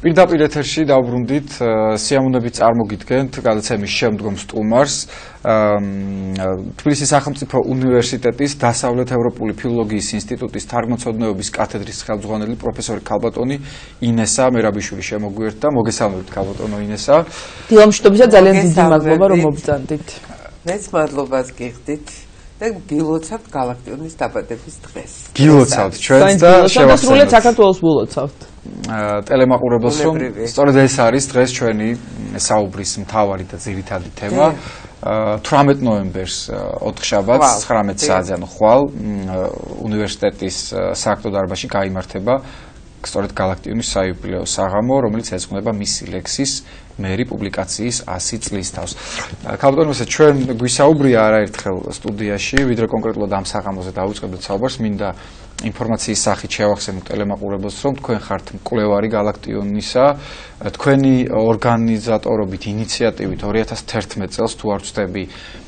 პირდაპირ ეთერში დავბრუნდით, სიამოვნებით წარმოგიდგენთ გადაცემის შემდგომ სტუმარს, თბილისის სახელმწიფო უნივერსიტეტის დასავლეთ ევროპული ფილოლოგიის ინსტიტუტის თარგმნოცოდნეობის კათედრის ხელმძღვანელი პროფესორი ქალბატონი ინესა მერაბიშვილი შემოგვიერთდა. მოგესალმებით ქალბატონო ინესა. დილამშვიდობისა ძალიან დიდი მადლობა რომ მობრძანდით. მეც მადლობას გიხდით. და გილოცავთ გალაკტიონის დაბადების დღეს. გილოცავთ ჩვენს და შევახსენებთ საქართველოს გილოცავთ. ტელემაყურებელს რომ სწორედ ეს არის დღეს ჩვენი საუბრის მთავარი და ძირითადი თემა. 18 ნოემბერს ოთხშაბათს 19 საათზე ანუ ხვალ უნივერსიტეტის სააქტო დარბაზში გაიმართება სწორედ გალაკტიონის საიუბილეო საღამო, რომელიც ეძღვნება მისი ლექსის მერი პუბლიკაციის 100 წლის თავს. ქალბატონო, ჩვენ გვისაუბრია არაერთხელ სტუდიაში, ვიდრე კონკრეტულად ამ საღამოზე დავიწყებდით საუბარს, მინდა ინფორმაციის სახით შევახსენოთ ტელემაყურებელს, რომ თქვენ ხართ მკვლევარი გალაკტიონისა, თქვენი ორგანიზატორობით, ინიციატივით 2011 წელს თუ არ ვცდები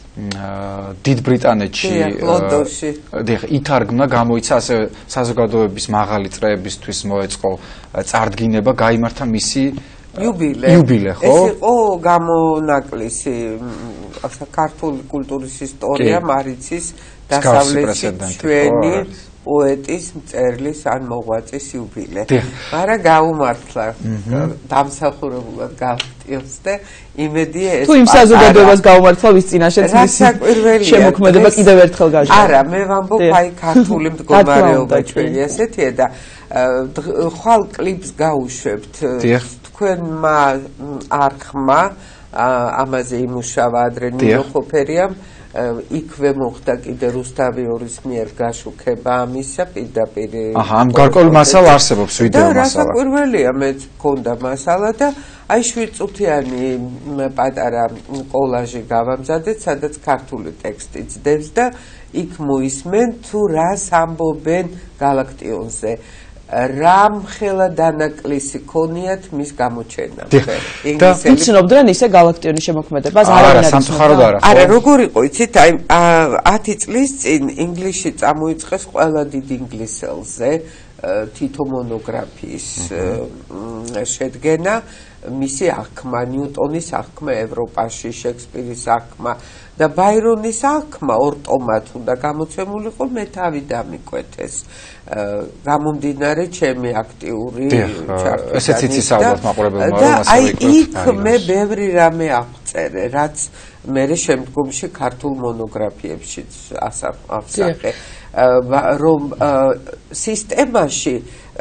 დიდ ბრიტანეთში ლონდონში ითარგმნა, გამოიცა, ასევე საზოგადოების მაღალი წრეებისთვის მოეწყო წარდგინება, გაიმართა მისი იუბილე, ხო? ეს იყო გამონაკლისი ქართული კულტურის ისტორია მარიცის დასავლეთში ჩვენი პოეტის, მწერლის ან მოღვაწის იუბილე. მაგრამ გაუმართლა დამსახურებულად გალაკტიონს და იმედია ეს თუ იმ საზოგადოებას გაუმართლა ვის წინაშეც მისი შემოქმედება კიდევ ერთხელ გაჟღერა. არა, მე ვამბობ აი ქართული მდგომარეობა ჩვენი ესეთია და ხვალ კლიპს გაუშვებთ თქვენმა არხმა ამაზე იმუშავა ადრე ნინო ხოფერიამ იქვე მოხდა კიდე რუსთავიორის მიერ გაშუქება ამისა პირდაპირ. აჰა, ამ გარკვეულ მასალა არსებობს ვიდეო მასალა. რასაკვირველია, მეც მქონდა მასალა და აი 7 წუთიანი პატარა კოლაჟი გავამზადეთ, სადაც ქართული ტექსტი ძდებს და იქ მოისმენ თუ რას ამბობენ გალაკტიონზე. რამ ხელა დანაკლისი ქონიათ მის გამოჩენამდე. იცნობდნენ ისე გალაკტიონის შემოქმედებას? არა, სამწუხაროდ არა. არა, როგორ იყო, იცით, აი 10 წლის წინ ინგლისში წამოიწყეს ყველა დიდ ინგლისელზე თითო მონოგრაფიის შედგენა, მისი აღქმა, ნიუტონის აღქმა ევროპაში, შექსპირის აღქმა და ბაირონის აღქმა ორ ტომად უნდა გამოცემულიყო, მე თავი დამიკვეთეს. გამომდინარე ჩემი აქტიური ჩართვა. ესეც იცის ალბათ მაყურებელმა, რომ აი იქ მე ბევრი რამე აღწერე, რაც მე შემდგომში ქართულ მონოგრაფიებშიც ავსახე. რომ სისტემაში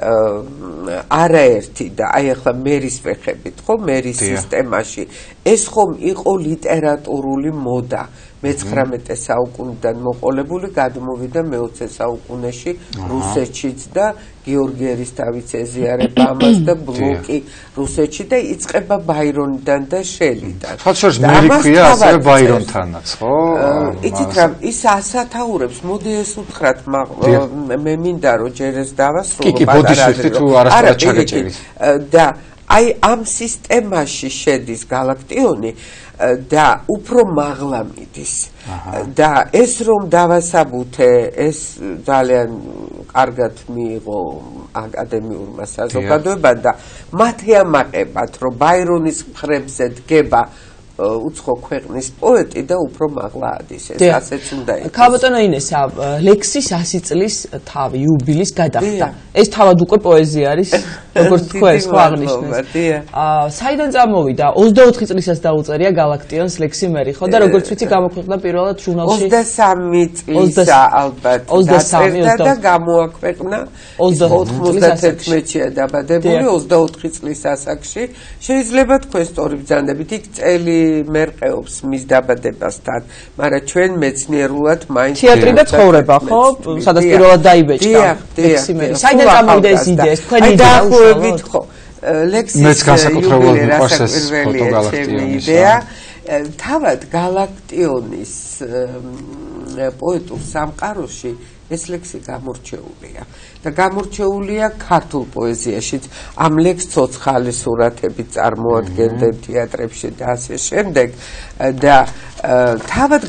არაერთი და აი ახლა მერის ვეხებით, ხო, მერის სისტემაში ეს ხომ იყო ლიტერატურული მოდა. მე-19 საუკუნიდან მოყოლებული გადმოვიდა მე-20 საუკუნეში რუსეთშიც და გიორგი ერისთავიც ეზიარება ამას და ბლოკი რუსეთში და იწყება ბაირონიდან და შელიდან. სხვა შორის მერი ქვია ასევე ბაირონთანაც, ხო? იცით რა, ის ასათაურებს, მოდი ეს უთხრათ, მე მინდა რომ ჯერ ეს დავასრულო პატარა თუ არასწორად ჩაგეჭირის. და აი ამ სისტემაში შედის გალაკტიონი და უფრო მაღლა მიდის და ეს რომ დავასაბუთე, ეს ძალიან კარგად მიიღო აკადემიურმა საზოგადოებამ და მათი ამაყებათ, რომ ბაირონის მხრებზე დგება უცხო ქვეყნის პოეტი და უფრო მაღლა ადის, ეს ასეც უნდა იყოს. ქალბატონო ინესა, ლექსის 100 წლის თავი, იუბილის გადახდა. ეს თავად უკვე პოეზია არის, როგორც თქვენს ხო აღნიშნეს. საიდან წამოვიდა? 24 წლისაც დაუწერია გალაკტიონს ლექსი მერი, ხო და როგორც ვიცი გამოქვეყნდა პირველად ჟურნალში 23 წლისა ალბათ დაწერდა და გამოაქვეყნა 91-ია დაბადებული 24 წლის ასაკში. შეიძლება თქვენ სწორი ბრძანდებით, იქ წელი მერყეობს მის დაბადებასთან, მაგრამ ჩვენ მეცნიერულად მაინც თეატრი და ცხოვრება, ხო? სადაც პირველად დაიბეჭდა ლექსი მერი. საიდან წამოვიდა ეს იდეა, თქვენი დაახლოებით, ხო? ლექსის მეც განსაკუთრებულად მიყვარს ეს ფოტოგალაქტიონის იდეა. თავად გალაკტიონის პოეტურ სამყაროში ეს ლექსი გამორჩეულია და გამორჩეულია ქართულ პოეზიაშიც. ამ ლექსს ცოცხალი სურათებით წარმოადგენდნენ თეატრებში და ასე შემდეგ და თავად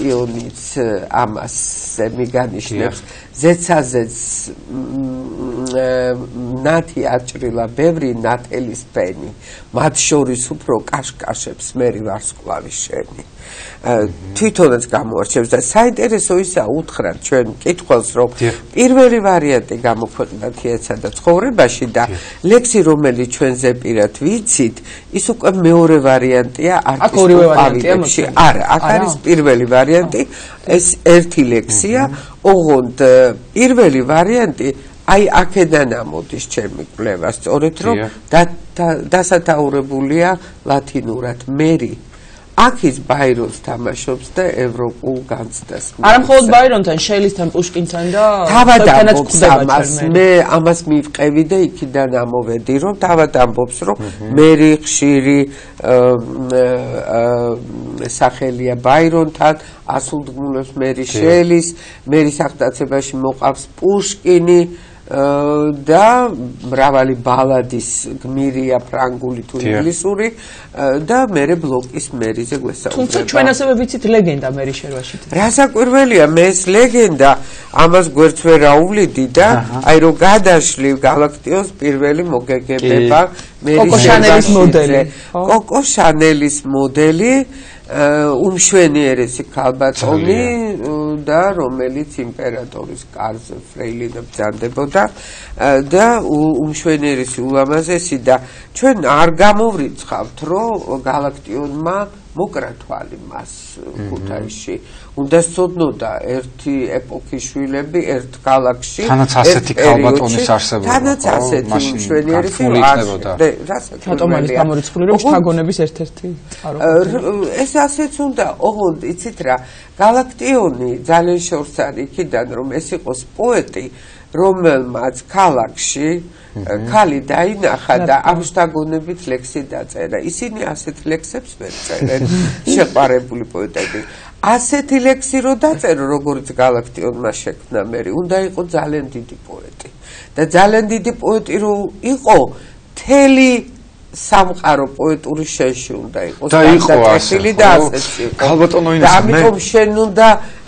გალაკტიონიც ამას მიგანიშნებს ზეცაზეც ნათი აჭრილა ბევრი ნათელის ფენი მათ შორის უფრო კაშკაშებს მერი ვარსკვლავის შენი თვითონაც გამოარჩევს და საინტერესო ისა უთხრათ ჩვენ მკითხველს რომ პირველი ვარიანტი გამოქვეყნდა თიაცა და ცხოვრებაში და ლექსი რომელიც ჩვენ ზეპირად ვიცით ის უკვე მეორე ვარიანტია არტისტულ პავილებში არა აქ არის პირველი ვარიანტი ეს ერთი ლექსია ოღონდ პირველი ვარიანტი აი აქედან ამოდის ჩემი კვლევა სწორედ რომ დასათაურებულია ლათინურად მერი აქ ის ბაირონს თამაშობს და ევროპულ განცდას არა მხოლოდ ბაირონთან შეილისთან პუშკინთან და თავად ამბობს ამას მე ამას მივყევი და იქიდან ამოვედი რომ თავად ამბობს რომ მერი ხშირი სახელია ბაირონთან ასულდგმულებს მერი შეილის მერის აღტაცებაში მოყავს პუშკინი და მრავალი ბალადის გმირია ფრანგული თუ ინგლისური და მერე ბლოკის მერიზე გვესაუბრება. თუმცა ჩვენ ასევე ვიცით ლეგენდა მერის შერვაში. რასაკვირველია მე ეს ლეგენდა ამას გვერდს ვერ აუვლიდი და აი რომ გადაშლი გალაკტიონს პირველი მოგეგებება მერის შანელის მოდელი. კოკო შანელის მოდელი უმშვენიერესი ქალბატონი და რომელიც იმპერატორის კარზე ფრეილინა ბრძანდებოდა და უმშვენიერესი ულამაზესი და ჩვენ არ გამოვრიცხავთ რომ გალაკტიონმა მოკრა თვალი მას ქუთაისში უნდა სწოდნოდა ერთი ეპოქის შვილები ერთ გალაქტში თანაც ასეთი ქალბატონის არსებობა თანაც ასეთი უმშვენიერესი რატომ არის გამორიცხული რომ შთაგონების ერთ-ერთი წყარო ეს ასეც უნდა ოღონდ იცით რა გალაკტიონი ძალიან შორს არის იქიდან რომ ეს იყოს პოეტი რომელმაც ქალაქში ქალი დაინახა და ამ შთაგონებით ლექსი დაწერა ისინი ასეთ ლექსებს ვერ წერენ შეყვარებული პოეტები ასეთი ლექსი რო დაწერო როგორც გალაკტიონმა შექმნა მერი უნდა იყო ძალიან დიდი პოეტი და ძალიან დიდი პოეტი რო იყო მთელი სამყარო პოეტური შენში უნდა იყოს და იყო ასეთი და ასეთი ქალბატონო ინესა და ამიტომ შენ უნდა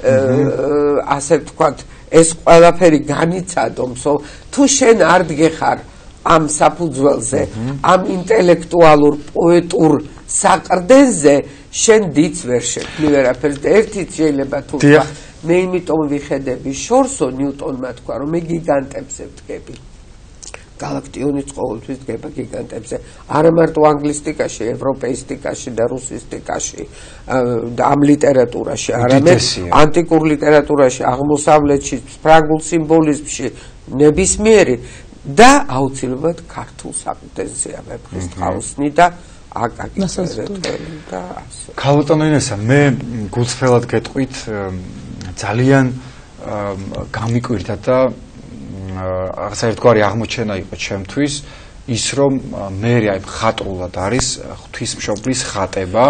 ასე ვთქვათ ეს ყველაფერი განიცადომსო თუ შენ არ დგეხარ ამ საფუძველზე ამ ინტელექტუალურ პოეტურ საყრდენზე შენ დიც ვერ შექმნი ვერაფერს და ერთით შეიძლება თუ მე იმიტომ ვიხედები შორსო ნიუტონმა თქვა რომ მე გიგანტებზე ვდგები გალაქტიონის ყოველთვის დგება გიგანტებზე არა მარტო ანგლისტიკაში ევროპეისტიკაში და რუსისტიკაში და ამ ლიტერატურაში არამედ ანტიკურ ლიტერატურაში აღმოსავლეთში ფრანგულ სიმბოლიზმში ნებისმიერი და აუცილებლად ქართულ საყრდენზეა ვეფხის ხაოსნი და აკაკის ერეთელი და ასე ქალბატონო ინესა მე გულწრფელად გეტყვით ძალიან გამიკვირდა და რაღაცა ერთგვარი აღმოჩენა იყო ჩემთვის ის რომ მერი აი ხატრულად არის ღვთისმშობლის ხატება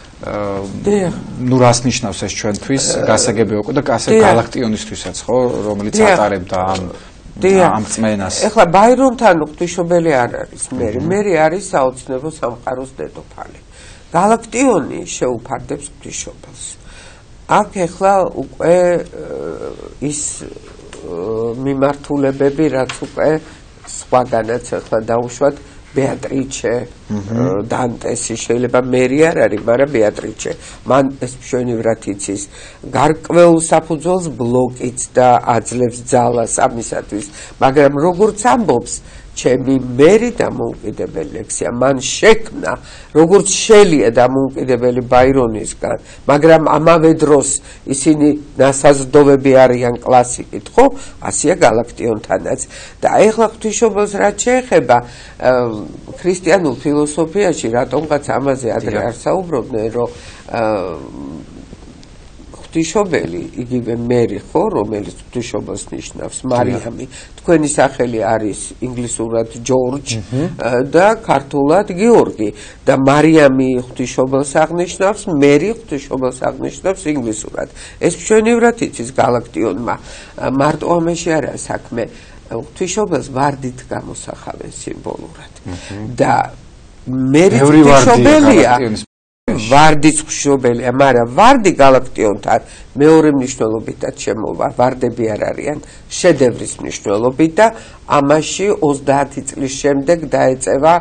ნუ რას ნიშნავს ეს ჩვენთვის გასაგები უკვე და ასე გალაქტიონისთვისაც ხო რომელიც ატარებდა ამ წმენას ეხლა ბაირონთან ღვთისმშობელი არ არის მერი მერი არის საოცნებო სამყაროს დედოფალი გალაქტიონი შეუფარდებს ღვთისმშობელს აქ ეხლა უკვე ის მიმართულებები რაც უკვე სხვაგანაც ახლა დაუშვათ ბეატრიჩე დანტესი შეიძლება მერი არ არის მაგრამ ბეატრიჩე მან ეს მშვენივრად იცის გარკვეულ საფუძველს ბლოკიც და აძლევს ძალას ამისათვის მაგრამ როგორც ამბობს ჩემი მერი დამოუკიდებელი ლექსია მან შექმნა როგორც შელია დამოუკიდებელი ბაირონისგან მაგრამ ამავე დროს ისინი ნასაზრდოვები არიან კლასიკით ხო ასეა გალაქტიონთანაც და ეხლა ღვთისმშობელს რაც შეეხება ქრისტიანულ ფილოსოფიაში რატომღაც ამაზე ადრე არ საუბრობდნენ რომ ღვთისმშობელი იგივე მერი ხო რომელიც ღვთისმშობელს ნიშნავს მარიამი თქვენი სახელი არის ინგლისურად ჯორჯ და ქართულად გიორგი და მარიამი ღვთისმშობელს აღნიშნავს მერი ღვთისმშობელს აღნიშნავს ინგლისურად ეს მშვენივრად იცის გალაქტიონმა მარტო ამაში არა საქმე ღვთისმშობელს ვარდით გამოსახავენ სიმბოლურად და მერი ღვთისმშობელია ვარდის მშობელია, მაგრამ ვარდი გალაქტიონთან მეორე მნიშვნელობითაც შემოვა. ვარდები არ არიან შედევრის მნიშვნელობით და ამაში 30 წლის შემდეგ დაეწევა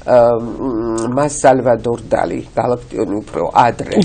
მას სალვადორ დალი, გალაქტიონი უფრო ადრე.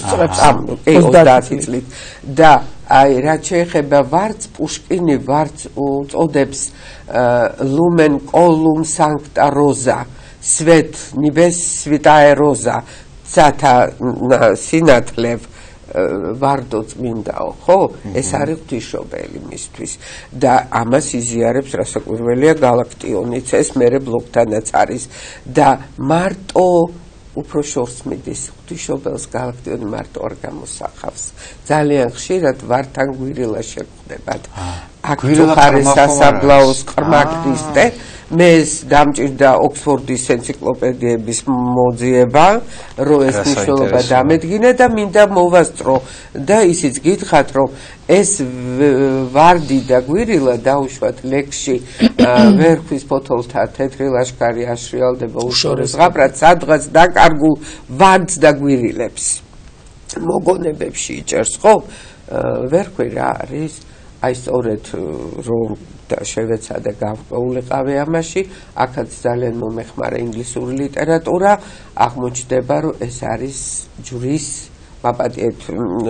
30 წლით და აი რაც შეეხება ვარდს, პუშკინი ვარდს უწოდებს ლუმენ კოლუმ სანქტა როზა, სვეტ ნიბეს სვიტაე როზა, ცათა სინათლევ ვარდო წმინდაო, ხო? ეს არის ღვთისმშობელი მისთვის და ამას იზიარებს რასაკვირველია გალაქტიონიც, ეს მერე ბლოკთანაც არის და მარტო უფრო შორს მიდის ღვთისმშობელს გალაქტიონი მარტო არ გამოსახავს. ძალიან ხშირად ვართან გვირილა შეხვდებათ. აქ ხარის სასაბლაოს ყრმა ქრისტე. მე დამჭირდა ოქსფორდის ენციკლოპედიების მოძიება, რომ ეს მნიშვნელობა დამედგინა და მინდა მოვასწრო და ისიც გითხრათ, რომ ეს ვარდი და გვირილა დაუშვათ ლექსში ვერხვის ფოთოლთა თეთრი ლაშქარი აშრიალდება უშორეს ღაბრად სადღაც დაკარგულ ვარდს და გვირილებს მოგონებებში იჭერს, ხო? ვერხვი რა არის? აი სწორედ რომ შევეცადე გავყოლიყავე ამაში, აქაც ძალიან მომეხმარა ინგლისური ლიტერატურა, აღმოჩნდება, რომ ეს არის ჯვრის, მაპატიეთ,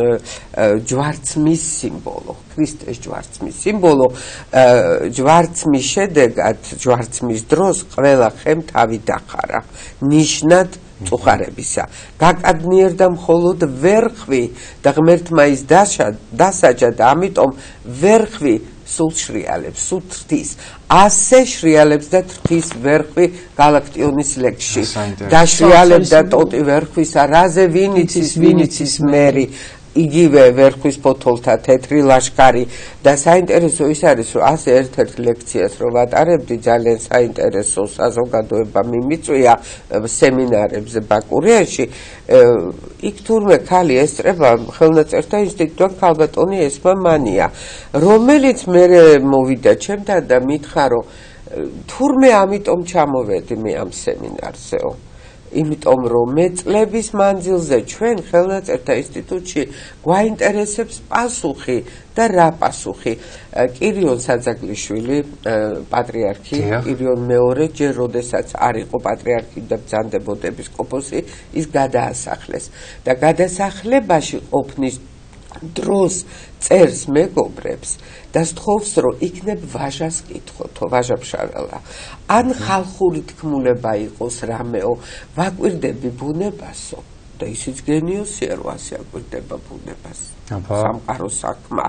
ჯვარცმის სიმბოლო, ქრისტეს ჯვარცმის სიმბოლო, ჯვარცმის შედეგად, ჯვარცმის დროს ყველა ხემ თავი დახარა, ნიშნად წუხარებისა. გაკადნიერდა მხოლოდ ვერხვი და ღმერთმა ის დასაჯა და ამიტომ ვერხვი სულ შრიალებს, სულ თრთის. ასე შრიალებს და თრთის ვერხვი გალაქტიონის ლექსში. დაშრიალებდა ტოტი ვერხვისა, რაზე ვინიცის მერი, იგივე ვერხვის ფოთოლთა თეთრი ლაშქარი და საინტერესო ის არის, რომ ასე ერთ-ერთ ლექციას რომ ვატარებდი, ძალიან საინტერესო საზოგადოება მიმიწვია სემინარებზე ბაკურიაში. იქ თურმე ქალი ესწრება ხელნაწერთა ინსტიტუტთან ქალბატონი ესმამანია, რომელიც მე მოვიდა ჩემთან და მითხრა, რომ თურმე ამიტომ ჩამოვედი მე ამ სემინარზეო. იმიტომ რომ მე წლების მანძილზე ჩვენ ხელნაწერთა ინსტიტუტში გვაინტერესებს პასუხი და რა პასუხი. კირიონ საძაგლიშვილი, პატრიარქი, კირიონ მეორე, ჯერ როდესაც არ იყო პატრიარქი და ბრძანდებოდა ეპისკოპოსი, ის გადაასახლეს და გადასახლებაში ყოფნის დროს წერს მეგობრებს და სთხოვს, რომ იქნებ ვაჟას კითხოთო, ვაჟაფშაველა. ან ხალხური თქმულება იყოს რამეო, ვაკვირდები ბუნებასო და ისიც გენიოსია, რომ ასე აკვირდება ბუნებას. სამყარო საქმე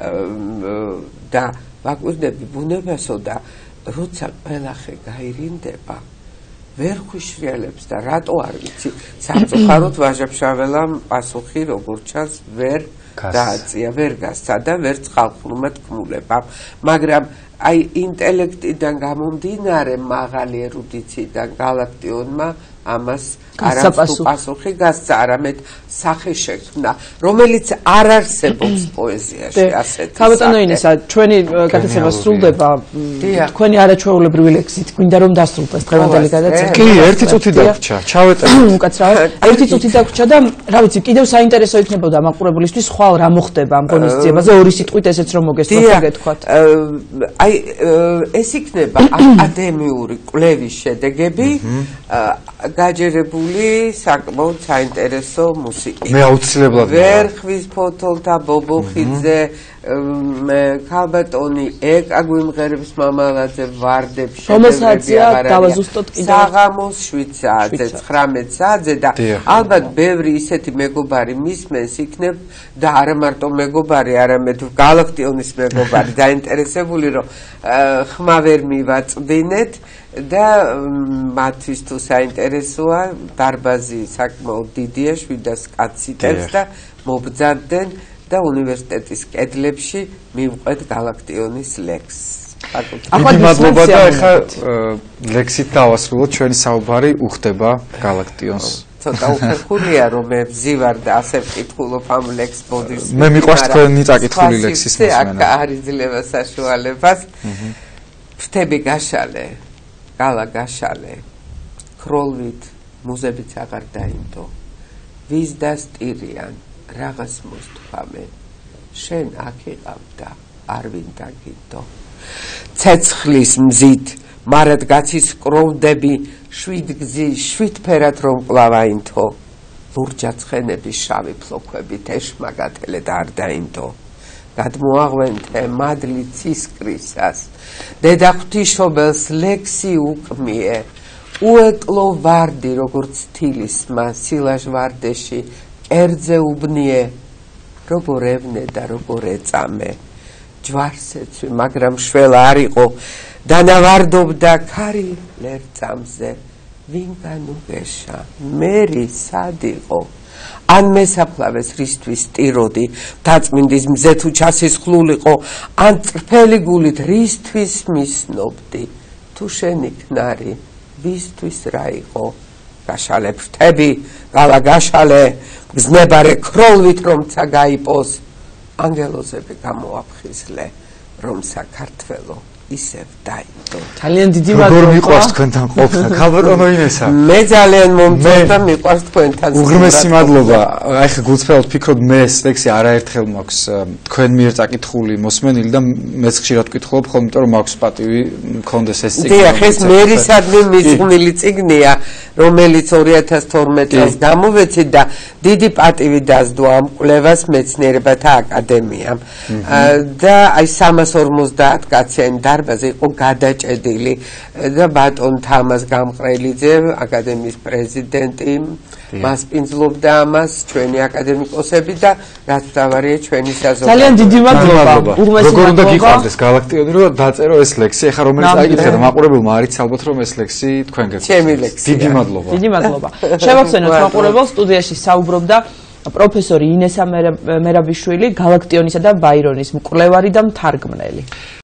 და ვაკვირდები ბუნებასო და როცა ყველახე გაირინდება, ვერ ხვიშრიალებს და რატო არ ვიცი, სამწუხაროდ ვაჟაფშაველამ პასუხი როგორც ჩანს ვერ დააწია, ვერ გასცა და ვერც ხალხურმა თქმულებამ, მაგრამ აი ინტელექტიდან გამომდინარე მაღალი ერუდიციდან გალაქტიონმა ამას არასდროს პასუხი გასცა, არამედ სახე შექმნა, რომელიც არ არსებობს პოეზიაში ასეთი. ქალბატონო ინესა, ჩვენი გადაცემა სრულდება. თქვენი არაჩვეულებრივი ლექსით, გვინდა რომ დასრულდეს დღევანდელი გადაცემა. კი, ერთი წუთი დაგვრჩა, ჩავეტევით. უკაცრავად. ერთი წუთი დაგვრჩა და რა ვიცი, კიდევ საინტერესო იქნებოდა მაყურებლისთვის ხვალ რა მოხდება ამ ღონისძიებაზე, ორი სიტყვით ესეც რომ მოგესწროთ, გეთქვათ. აი ეს იქნება აკადემიური კვლევის შედეგები, გაჯერებული საკმაოდ საინტერესო მუსიკით. მე აუცილებლად ვერხვის ფოთოლთა ბობოხიძე, ქალბატონი ეკა გვიმღერებს მამალაძე ვარდებს საღამოს 7 საათზე 19 საათზე და ალბათ ბევრი ისეთი მეგობარი მისმენს იქნებ და არა მარტო მეგობარი, არამედ გალაქტიონის მეგობარი დაინტერესებული, რომ ხმა ვერ მივაწვდინეთ და მათთვის თუ საინტერესოა, დარბაზი საკმაოდ დიდია, 700 კაცს იტევს და მობრძანდნენ და უნივერსიტეტის კედლებში მივყვეთ გალაქტიონის ლექსს. დიდი მადლობა და ახლა ლექსით დავასრულოთ, ჩვენი საუბარი უხდება გალაქტიონს. ცოტა უხერხულია, რომ მე ვზივარ და ასე ვკითხულობ ამ ლექს ბოდიშს. მე მიყვარს თქვენი წაკითხული ლექსის მოსმენა. არ იძლევა საშუალებას. ფრთები გაშალე, გალა გაშალე, ქროლვით მუზებიც აღარ დაინდო. ვის დასტირიან რაღაც მოსთქვამენ შენ აქ იყავ და არ ვინ დაგიდო ცეცხლის მზით მარად გაცისკროვდები შვიდფერად რომ კლავაინთო ლურჯა ცხენების შავი ფლოქვებით ეშმაგათელეთ არ დაინდო გადმოაღვენთე მადლი ცისკრისას დედა ღვთისმშობელს ლექსი უკმიე უეკლო ვარდი როგორც თილისმა სილაჟ ვარდეში კერძე უბნიე როგორ ევნე და როგორ ეწამე ჯვარს ეცვი მაგრამ შველა არ იყო დანავარდობდა ქარი ლერწამზე ვინ განუგეშა მერი სად იყო ან მესაფლავეს რისთვის ტიროდი დაწმინდის მზე თუ ჩასისხლულიყო ან წრფელი გულით რისთვის მისნობდი თუ შენი ქნარი ვისთვის რა იყო გაშალე ფრთები გალა გაშალე გზნებარე ქროლვით რომცა გაიპოს ანგელოზები გამოაფხიზლე რომ საქართველო ისევ დაიდო ძალიან დიდი მადლობა როგორ მიყვარს თქვენთან ყოფნა ქალბატონო ინესა მე ძალიან მომწონს და მიყვარს თქვენთან უღრმესი მადლობა აი ხა გულწრფელად ფიქრობ მე ეს ლექსი არაერთხელ მაქვს თქვენ მიერ წაკითხული მოსმენილი და მეც ხშირად ვკითხულობ ხოლმე იმიტომ რომ მაქვს პატივი მქონდეს ეს წიგნი დიახ ეს მერისადმი მიძღვნილი წიგნია რომელიც 2012 წელს გამოვეცით და დიდი პატივი დასდო ამ კვლევას მეცნიერებათა აკადემიამ და აი 350 კაციანი დარბაზი იყო გადაჭედილი და ბატონ თამაზ გამყრელიძე აკადემიის პრეზიდენტი მას პინძლობდა ამას ჩვენი აკადემიკოსები და რაც დავარია ჩვენი საზოგადოება ძალიან დიდი მადლობა როგორ უნდა გიყვარდეს გალაკტიონი რომ დაწერო ეს ლექსი ეხლა რომელიც აიკითხე და მაყურებელმა არიც ალბათ რომ ეს ლექსი თქვენ გეცნო ჩემი ლექსი დიდი მადლობა დიდი მადლობა შევახსენოთ მაყურებელს სტუდიაში საუბრობდა პროფესორი ინესა მერაბიშვილი გალაკტიონისა და ბაირონის მკვლევარი და მთარგმნელი